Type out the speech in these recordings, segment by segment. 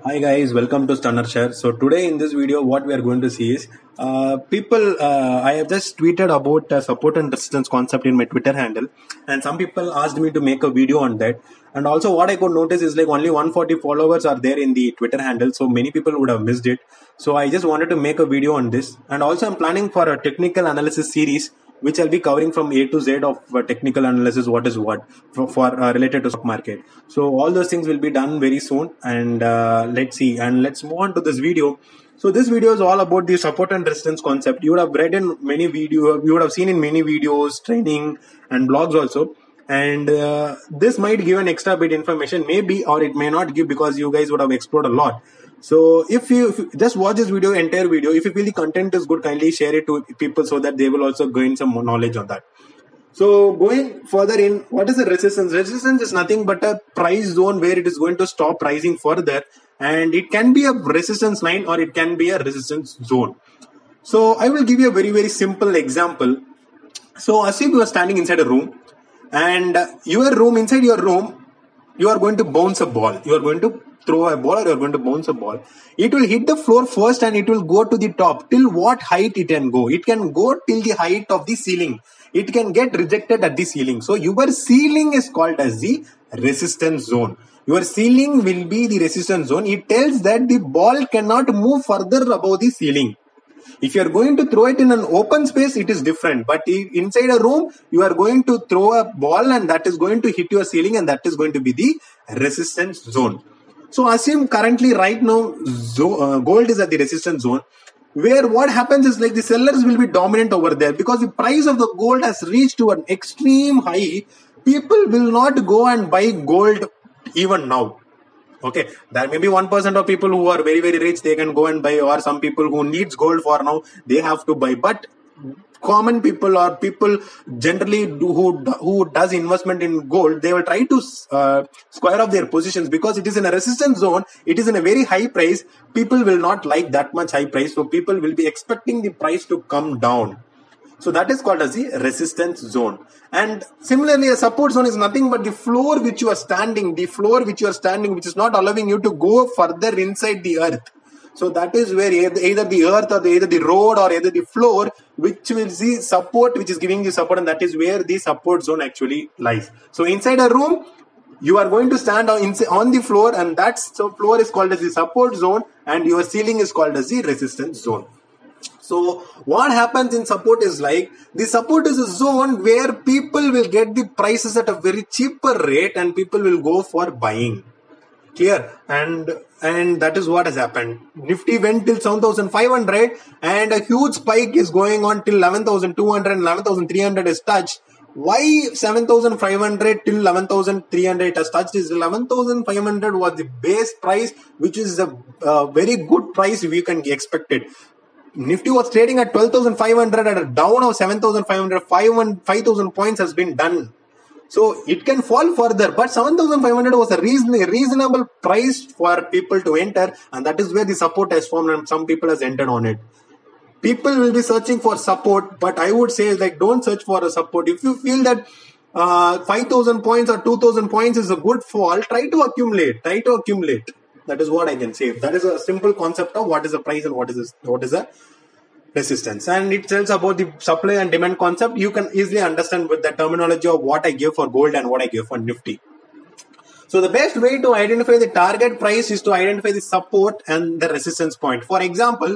Hi guys, welcome to Stunner Share. So today in this video, what we are going to see is I have just tweeted about support and resistance concept in my Twitter handle, and some people asked me to make a video on that. And also, what I could notice is like only 140 followers are there in the Twitter handle, so many people would have missed it. So I just wanted to make a video on this, and also I'm planning for a technical analysis series which I'll be covering from A to Z of technical analysis, what is what for related to stock market. So all those things will be done very soon, and let's see, and let's move on to this video. So this video is all about the support and resistance concept. You would have read in many videos, you would have seen in many videos, training, and blogs also. And this might give an extra bit information, maybe, or it may not give because you guys would have explored a lot. So if you just watch this video, entire video, if you feel the content is good, kindly share it to people so that they will also gain some more knowledge on that. So going further in, what is the resistance? Resistance is nothing but a price zone where it is going to stop rising further, and it can be a resistance line or it can be a resistance zone. So I will give you a very, very simple example. So assume you are standing inside a room, and inside your room, you are going to bounce a ball. You are going to throw a ball or you are going to bounce a ball. It will hit the floor first and it will go to the top. Till what height it can go? It can go till the height of the ceiling. It can get rejected at the ceiling. So your ceiling is called as the resistance zone. Your ceiling will be the resistance zone. It tells that the ball cannot move further above the ceiling. If you are going to throw it in an open space, it is different. But inside a room, you are going to throw a ball and that is going to hit your ceiling, and that is going to be the resistance zone. So assume currently right now gold is at the resistance zone, where what happens is like the sellers will be dominant over there because the price of the gold has reached to an extreme high. People will not go and buy gold even now. Okay, there may be 1% of people who are very, very rich, they can go and buy, or some people who needs gold for now, they have to buy. But common people or people generally who does investment in gold, they will try to square off their positions because it is in a resistance zone. It is in a very high price. People will not like that much high price, so people will be expecting the price to come down. So that is called as the resistance zone. And similarly, a support zone is nothing but the floor which you are standing, which is not allowing you to go further inside the earth. So that is where either the earth or either the road or either the floor, which will see support, which is giving you support, and that is where the support zone actually lies. So inside a room, you are going to stand on the floor, and that floor is called as the support zone, and your ceiling is called as the resistance zone. So what happens in support is like, the support is a zone where people will get the prices at a very cheaper rate and people will go for buying. Clear? And that is what has happened. Nifty went till 7,500 and a huge spike is going on till 11,200 and 11,300 is touched. Why 7,500 till 11,300 it has touched is 11,500 was the base price, which is a very good price we can expect it. Nifty was trading at 12,500 at a down of 7,500, 5,000 points has been done. So it can fall further, but 7,500 was a reasonable price for people to enter, and that is where the support has formed and some people has entered on it. People will be searching for support, but I would say like don't search for a support. If you feel that 5,000 points or 2,000 points is a good fall, try to accumulate. That is what I can say. That is a simple concept of what is the price and what is a resistance. And it tells about the supply and demand concept. You can easily understand with the terminology of what I give for gold and what I give for Nifty. So the best way to identify the target price is to identify the support and the resistance point. For example,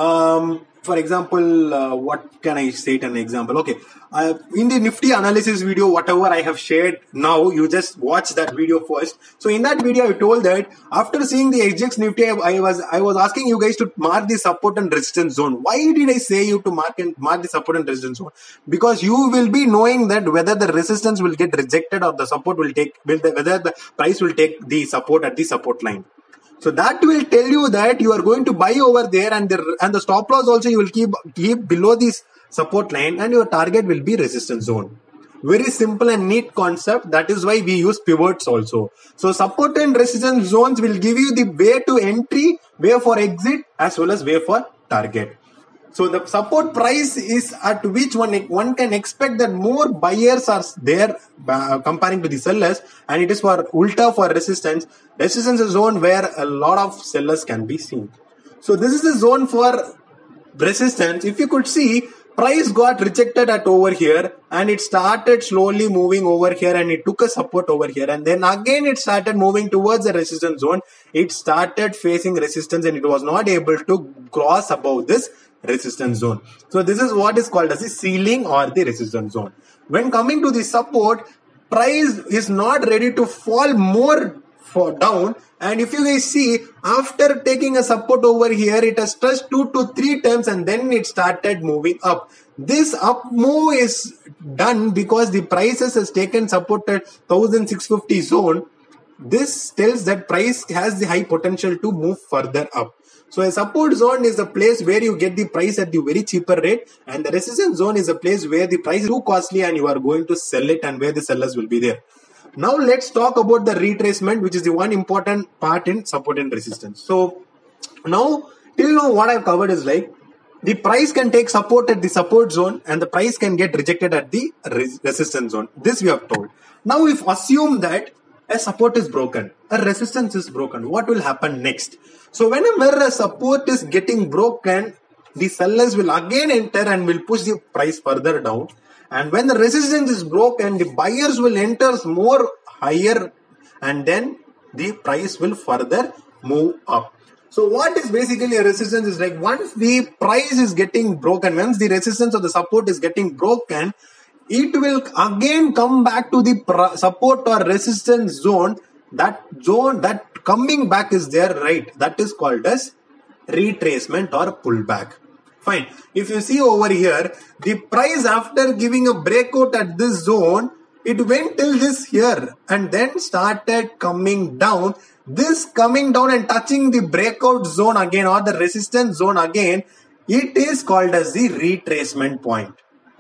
what can I say an example? Okay, in the Nifty analysis video, whatever I have shared now, you just watch that video first. So in that video, I told that after seeing the SGX Nifty, I was asking you guys to mark the support and resistance zone. Why did I say you to mark the support and resistance zone? Because you will be knowing that whether the resistance will get rejected or the support will whether the price will take the support at the support line. So that will tell you that you are going to buy over there, and the stop loss also you will keep below this support line, and your target will be resistance zone. Very simple and neat concept. That is why we use pivots also. So support and resistance zones will give you the way to entry, way for exit, as well as way for target. So the support price is at which one can expect that more buyers are there comparing to the sellers, and it is for ulta for resistance. Resistance is zone where a lot of sellers can be seen. So this is the zone for resistance. If you could see, price got rejected at over here and it started slowly moving over here and it took a support over here, and then again it started moving towards the resistance zone. It started facing resistance and it was not able to cross above this resistance zone. So this is what is called as the ceiling or the resistance zone. When coming to the support, price is not ready to fall more down, and if you guys see, after taking a support over here, it has touched 2 to 3 times and then it started moving up. This up move is done because the prices has taken support at 1650 zone. This tells that price has the high potential to move further up. So a support zone is a place where you get the price at the very cheaper rate, and the resistance zone is a place where the price is too costly and you are going to sell it and where the sellers will be there. Now let's talk about the retracement, which is the one important part in support and resistance. So now, till now what I've covered is like, the price can take support at the support zone and the price can get rejected at the resistance zone. This we have told. Now if assume that a support is broken, a resistance is broken, what will happen next? So whenever a support is getting broken, the sellers will again enter and will push the price further down. And when the resistance is broken, the buyers will enter more higher and then the price will further move up. So what is basically a resistance is like, once the price is getting broken, once the resistance or the support is getting broken, it will again come back to the support or resistance zone. That zone that coming back is there, right? That is called as retracement or pullback. Fine. If you see over here, the price after giving a breakout at this zone, it went till this here and then started coming down. This coming down and touching the breakout zone again or the resistance zone again, it is called as the retracement point.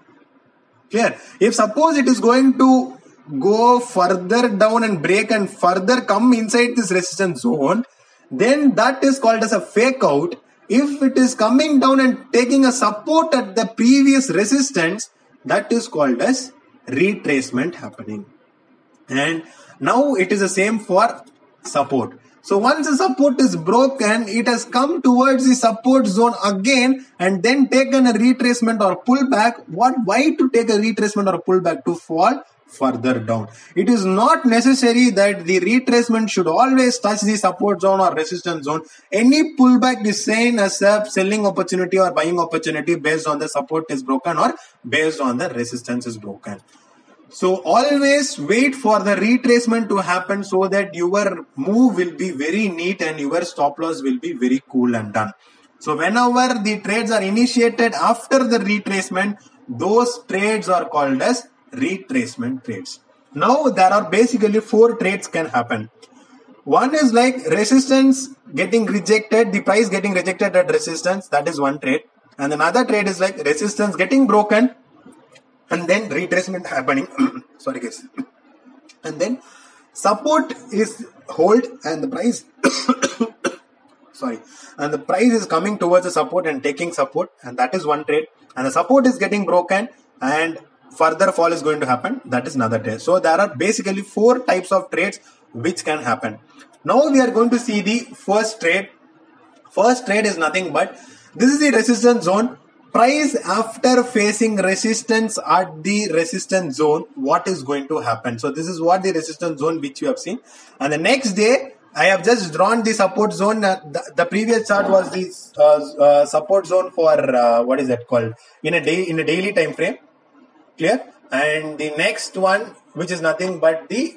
Clear? If suppose it is going to go further down and break and further come inside this resistance zone, then that is called as a fake out. If it is coming down and taking a support at the previous resistance, that is called as retracement happening. And now it is the same for support. So once the support is broken, it has come towards the support zone again and then taken a retracement or pullback. Why to take a retracement or pullback? To fall further down. It is not necessary that the retracement should always touch the support zone or resistance zone. Any pullback is seen as a selling opportunity or buying opportunity based on the support is broken or based on the resistance is broken. So always wait for the retracement to happen so that your move will be very neat and your stop loss will be very cool and done. So whenever the trades are initiated after the retracement, those trades are called as retracement trades. Now there are basically 4 trades can happen. One is like resistance getting rejected, the price getting rejected at resistance, that is one trade. And another trade is like resistance getting broken and then retracement happening. Sorry guys. And then support is hold and the price and the price is coming towards the support and taking support, and that is one trade. And the support is getting broken and further fall is going to happen, that is another trade. So there are basically 4 types of trades which can happen. Now we are going to see the first trade. First trade is nothing but, this is the resistance zone. Price after facing resistance at the resistance zone, what is going to happen? So this is what the resistance zone which you have seen. And the next day, I have just drawn the support zone. The previous chart was the support zone for what is that called? In a daily time frame. Clear? And the next one, which is nothing but the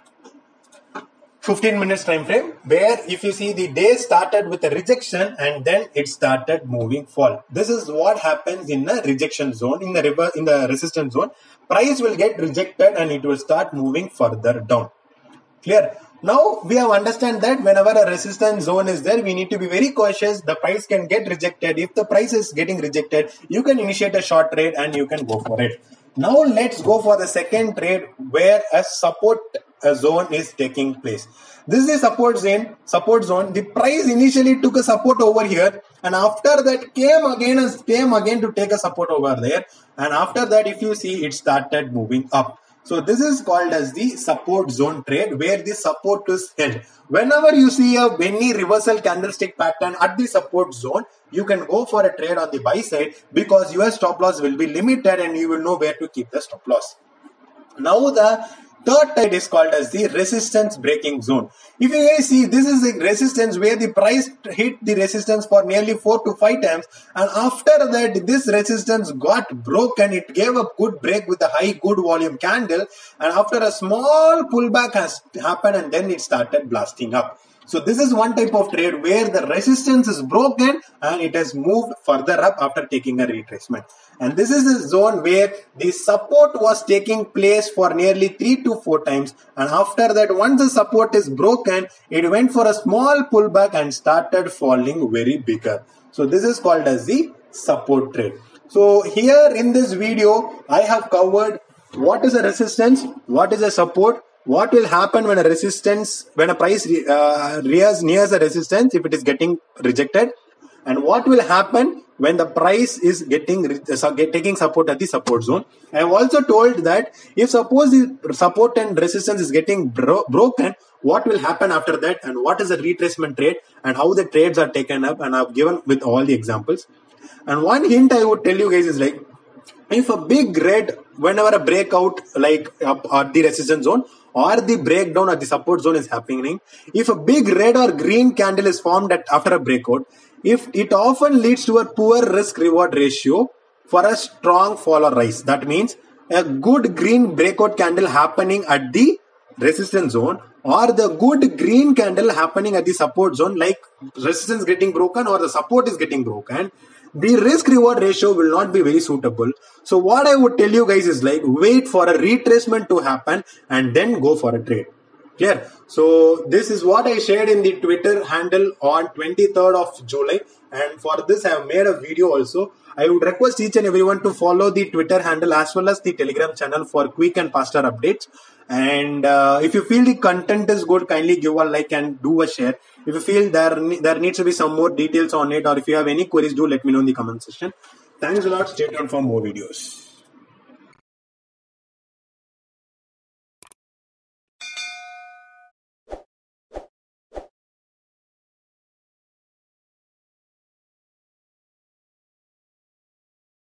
15 minutes time frame, where if you see the day started with a rejection and then it started moving fall. This is what happens in the rejection zone, in the resistance zone. Price will get rejected and it will start moving further down. Clear? Now we have understand that whenever a resistance zone is there, we need to be very cautious. The price can get rejected. If the price is getting rejected, you can initiate a short trade and you can go for it. Now let's go for the second trade where a support zone is taking place. This is a support zone. The price initially took a support over here, and after that came again to take a support over there. And after that, if you see, it started moving up. So this is called as the support zone trade, where the support is held. Whenever you see any reversal candlestick pattern at the support zone, you can go for a trade on the buy side, because your stop loss will be limited and you will know where to keep the stop loss. Now the third type is called as the resistance breaking zone. If you guys see, this is the resistance where the price hit the resistance for nearly 4 to 5 times, and after that this resistance got broken. It gave a good break with a high good volume candle, and after a small pullback has happened, and then it started blasting up. So this is one type of trade where the resistance is broken and it has moved further up after taking a retracement. And this is the zone where the support was taking place for nearly 3 to 4 times. And after that, once the support is broken, it went for a small pullback and started falling very bigger. So this is called as the support trade. So here in this video, I have covered what is a resistance, what is a support, what will happen when a price nears a resistance if it is getting rejected, and what will happen when the price is taking support at the support zone. I have also told that if suppose the support and resistance is getting broken, what will happen after that, and what is a retracement trade and how the trades are taken up, and I have given with all the examples. And one hint I would tell you guys is like, if a big red, whenever a breakout like up at the resistance zone or the breakdown at the support zone is happening, if a big red or green candle is formed after a breakout, if it often leads to a poor risk reward ratio for a strong fall or rise. That means a good green breakout candle happening at the resistance zone, or the good green candle happening at the support zone, like resistance getting broken or the support is getting broken, the risk reward ratio will not be very suitable. So what I would tell you guys is like, wait for a retracement to happen and then go for a trade. Clear? So this is what I shared in the Twitter handle on 23rd of July, and for this I have made a video also. I would request each and everyone to follow the Twitter handle as well as the Telegram channel for quick and faster updates. And if you feel the content is good, kindly give a like and do a share. If you feel there needs to be some more details on it, or if you have any queries, do let me know in the comment section. Thanks a lot. Stay tuned for more videos.